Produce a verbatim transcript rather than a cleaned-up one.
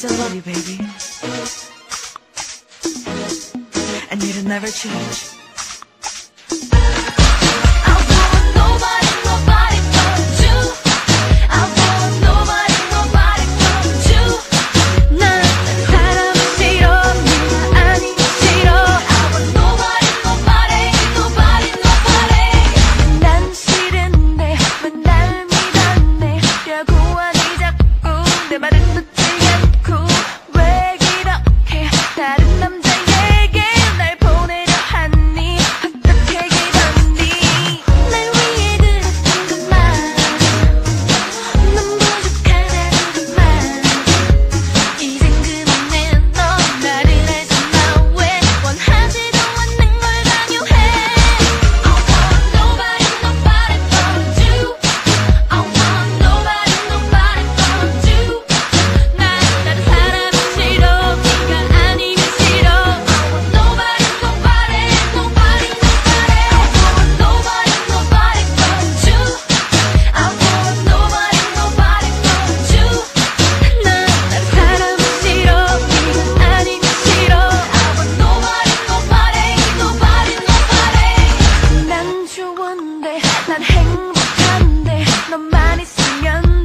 still love you, baby. And you'll never change. 내 말은 듣지 않고 왜 이렇게 다른 남자에게 날 보내려 하니 어떻게 기다니 날 위해 그랬던 것만 넌 부족하다는 것만 이젠 그만해 넌 나를 알잖아 왜 원하지도 않는 걸 강요해 I want nobody nobody but you I want nobody nobody but you 난 행복한데 너만 있으면